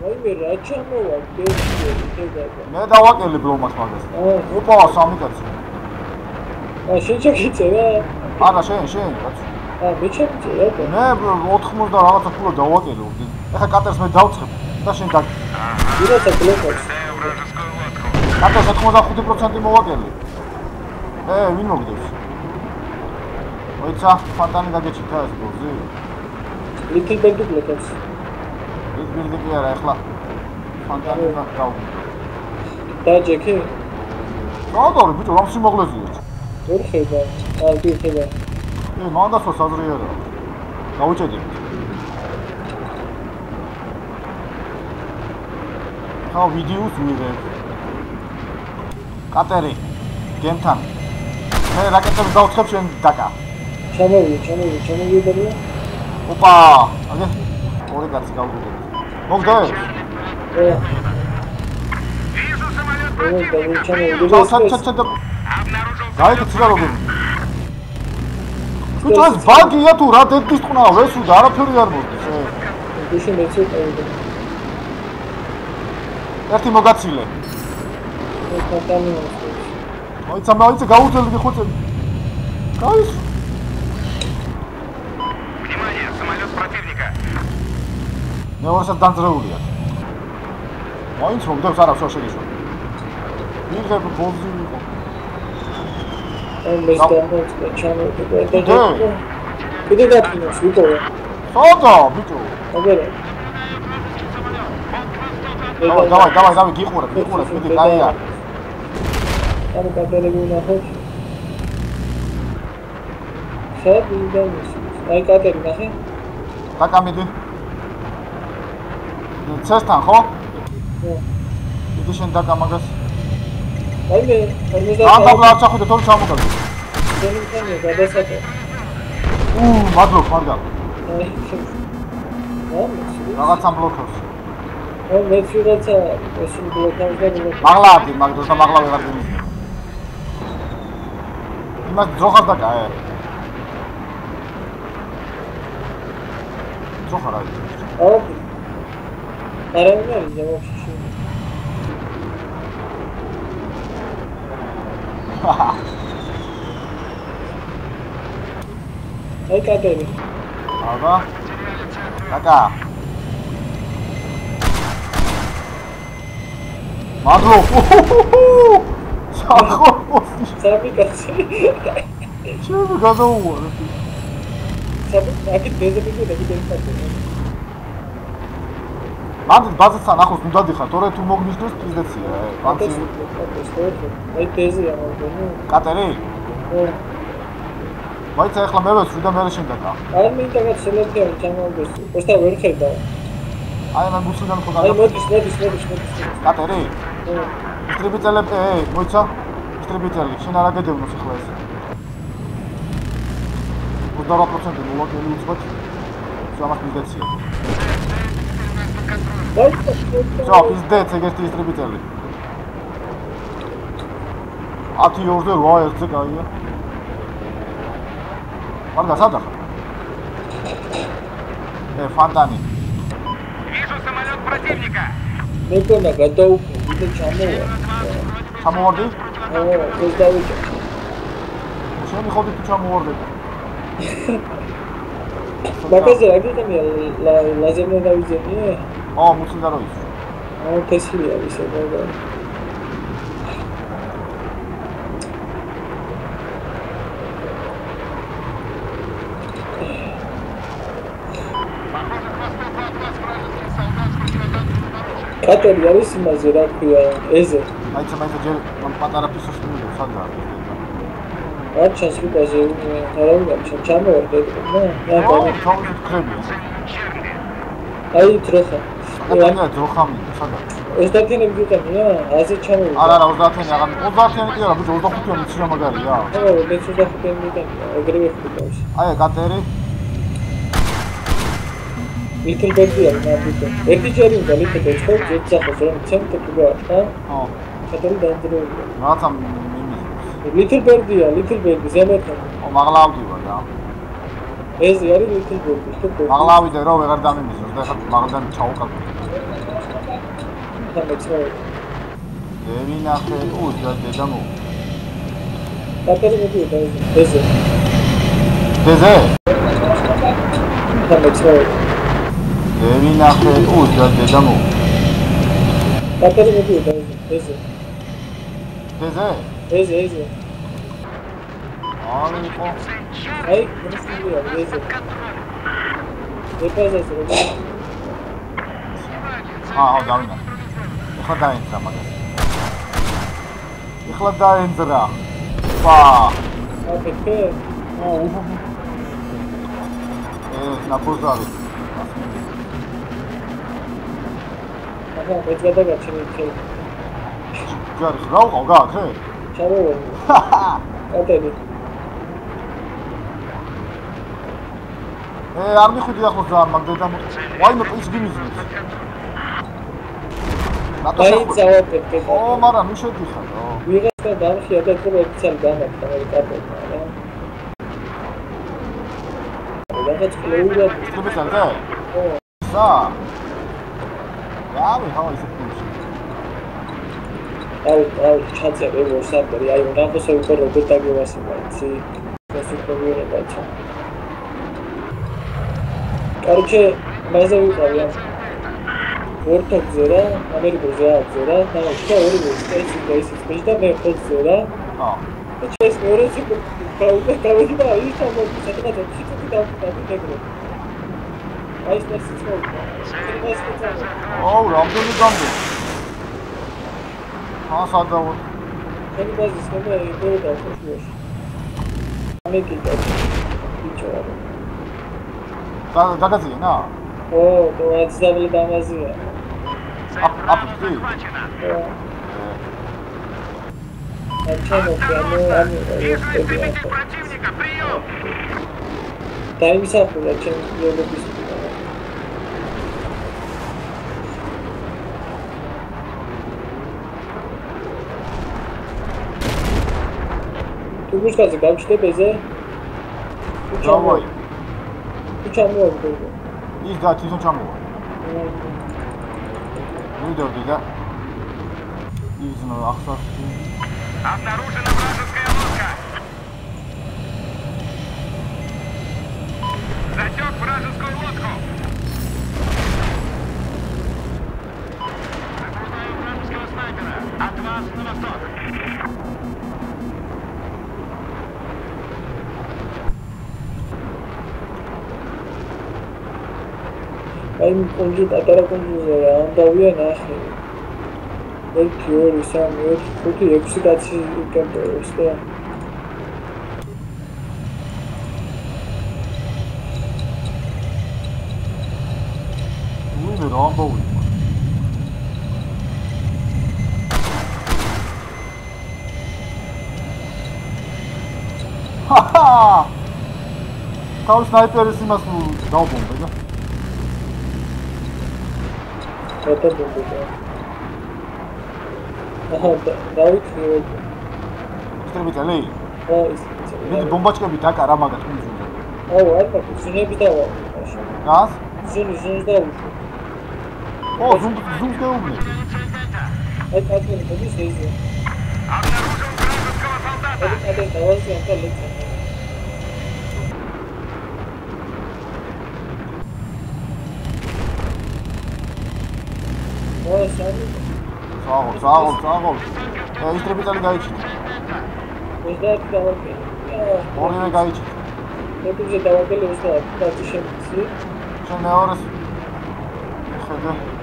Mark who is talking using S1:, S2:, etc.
S1: ვაიმე რა ჩამოვა გეშე
S2: მე დავაკელებ ლომას მაგას. ოპა, სამი კაცი.
S1: შენ ჩაგიწერა?
S2: არა, შენ, კაცი.
S1: მე ჩაგიწერა?
S2: მე 80 და რაღაცა ფულა დავაკელე. ეხა კატერს მე დავწხებ და შენ და
S1: ვიღაცა ბლოკავს.
S2: კატერს 95% მოვაკელე. ვინ მოგდებს? მოიცა, ფანტანი გაგეჩიტა ეს ბოლზე.
S1: Little bit ბლოკავს.
S2: Little bit არა, ეხლა ფანტანი გავუგო.
S1: და ჯექი?
S2: დაადორი, ბიჭო, რამ სიმაღლეზეა?
S1: ვერ ხედა. კი ხედა.
S2: მანდასო საზრე არა. გავუჭედი. ხა ვიდეოს ვიღებ. კატერი, გენთან. მე რაკეტებს დავცხებ შენ დაკა.
S1: ჩამოვიდე.
S2: ოპა, აგე ორი კაცი გავუგებ. მოგდა? ჩა. გაიგე ცდილობენ. ბიჭო, ეს ბაგია თუ რა დედის ტყნა, ვესუდა, არაფერი არ მოდის.
S1: ისე მეცე ყავდა.
S2: ერთი მოგაცილე. მოიცა გაუძელი ხუწე. გაის.
S3: Внимание, самолет противника.
S2: მეორესაც დამძრეულია. მოიც მოგდებს არა შოშეგიშო. ვიღებ ბოლზი იყო.
S1: ეს გამოიწვია ჩამოვიდა. კიდე დაფინოს ვიტო.
S2: სოდა, ბიჭო.
S1: აბერე.
S2: დავай, გიყურებ, მიდი, გაია.
S1: ამ კატერები ნახოთ. შევიდანს. აი კატერი ნახე.
S2: დაკამიდი. ცესთან ხო? იგი შენ დაკამაგას.
S1: აი მე
S2: დაბლა ჩახვიდე თორე ჩამოგაგე.
S1: შენთან გადასაკე.
S2: მადლობ, მარგალ. რაღაცა ბლოკავს.
S1: მე ვიღაცა ეს ბლოკავს და
S2: მაღლადი, მაგდროს და მაღლა ვეღარ გიმიზნე. იმას ძოხას დაკაე. ძოხა რა იყო?
S1: არა მე ჯავაბში. აი კატერი.
S2: აბა. დაკა. მადლობ. სამი კაცი. ჩემი გადაუვარა.
S1: აქ დეზებიო და კიდე
S2: მანდ ბაზასთან ახლოს უნდა დიხარ, თორე თუ მოგნიშნოს პიზდეცია,
S1: აი დეზია მოგონი.
S2: კატერი? მაიცა ახლა მე ვესვი და მე შენ დაკა.
S1: აი მე დაგა სელექტია ჩამოვიდეს. პოსტა ვერ ხედა.
S2: აი მე გუსიდან ხო
S1: აი მოდის.
S2: კატერი? ისტრიბიტელები, მოიცა? ისტრიბიტელი, შენ არ აგედევნოს ახლა ეს. 28% მოვაკელი უცხოთ. სამას პიზდეცია. Čo, pizdeț, egesti istribiteli. Ati yorze roa ertse gaiya. Marga, sada? Фонтани.
S3: Вижу самолет противника.
S1: Мекона, готов. Иди чамова.
S2: Чамоварди?
S1: Ez davıca.
S2: Şeni xodik tu çamоворdi.
S1: Bakazı rakıtam ya, lazerle davıca.
S2: მუცილდა რო ის.
S1: თესილია ისე და. კატერი არის იმაზე რა ქვია, ეზე.
S2: მაიცა ჯერ პატარა პისოს მივიდა, სადაა?
S1: არ ჩასვიდაზე, არა უნდა ჩამოვარდე, რა?
S2: ჩავიდეთ ხრები.
S1: აი ტროხა.
S2: Აკეთებია ძროხა მინდა, სადაა?
S1: 30-იანი ვიტანია, აზე ჩამოვიდა.
S2: არა, 30-იანი აღარ. 30-იანი კი არა, ბიჭო, 25-იანი ცინა მაგარია.
S1: მე 25-იანი ვიტანია, ეგრევე ხდება.
S2: აი, კატერი.
S1: Little baby არის მაგიტო. ერთი ჯერი უნდა little baby ხო, ძეცახოს რომ ცენტრი გაა, ხა? კატერი დაძრეულია.
S2: რაცა მიმის.
S1: Little baby, ზემოთან.
S2: მაღლავდი ვარ რა.
S1: ეს არის little baby,
S2: მაღლავიდე რომ ვეღარ დამიმისოს და ეხლა მაღლიდან ჩაუკაკვრე.
S1: ახლა მეცხოვე.
S2: ევინახე უზა დედამო.
S1: კატერი მოდიოდა ეზე.
S2: დეზე?
S1: ახლა მეცხოვე.
S2: ევინახე უზა დედამო.
S1: კატერი მოდიოდა ეზე.
S2: დეზე?
S1: ეზე.
S2: აი იყო.
S1: აი, მოსულია ეზე. ეპაზაზე როგორ?
S2: დავინა. ეხლა დაენძრა მაგას. ეხლა დაენძრა.
S1: აფეთქე?
S2: ნაპოზარი.
S1: ახლა მეცადა გაჩენილი ხელი.
S2: ჯარი რა უყავ გააქრე?
S1: ჩავევა. კატერი.
S2: არ მიხვდი ახლოს ძალიან მაგ დედამ. ვაიმე პის გიმიზნებს.
S1: აი წავაფეთქე.
S2: მაგრამ ნუ შედიხარ.
S1: ვიღაცა დამხია და თქო ოფიციალი გამაქვს ამერი კატერი, რა. რაღაც კლეულა
S2: ისწრებდა?
S1: ო,
S2: სა. რა ისე ფიქრობ?
S1: აუ, ჩაწერე ვორსაპერი, აი რაღაცა უკვე როგორ დაგევასება, იცი? დასუფრებია ბაჭა. Короче, მაზე ვიყავი ამ ვორტოქზე რა, ამერიკაზე აქვს რა, და სხვა ორი სტეიცი და ისიც მეჯ და მე ხოთზე რა. და ჩეს მეორე ციკლი გავიგება ის ამბობ სადღაც 20 წუთი დავდაგრე. აი ეს სიცოცხლე.
S2: რამდენი გამბო? სადავო.
S1: შენი ბაზის ხება იყო და ხოშუაში. ამეკი და ბიჭო.
S2: დაგაზიანა?
S1: ო, то აცდაბლი დამაზია.
S2: აფი.
S1: Ачамо прямо
S3: Противника, прием!
S1: დაიმსახურა ჩემს ბიოლოგიის თუ გუშკაზე გავჩნდებ ეზე?
S2: ჩამოვი.
S1: თუ ჩამოვიდე.
S2: ის და თვითონ ჩამოვა. მიდოდი და იზნო ახსოვს.
S3: Обнаружена вражеская лодка! Засек вражескую лодку! Наблюдаю вражеского снайпера! От вас на восток!
S1: აი კონჯი პატარა კონჯი რა ამბავია ნახე. 1 2 3 4 5 6 კაცი კემპერს და
S2: უი რა ამბავია. თავის სნაიპერის იმას დავბომბე და
S1: რატო ბომბა? აჰა, დავიქრე.
S2: შევიწელე?
S1: ო, ის.
S2: მე ბომბაჩკები დაკარა მაგათ ხუნძულზე.
S1: აუ, არა, ზუნები დავა.
S2: გას?
S1: ზუნი დავა.
S2: ო, ზუნს დაუბნე.
S1: აი, კაცი მოდის ეზე.
S3: Обнаружен вражеского солдата!
S1: აი, დავასი ანტა ლეცა. ო, სამი.
S2: საღოლ. ის ტრიპიტალი გაიჩინე.
S1: ეს დავაკე.
S2: ორივე გაიჩინე.
S1: მეტებზე დავაკელე 20 კაცი შემცი.
S2: შენ მეორეს ხედე.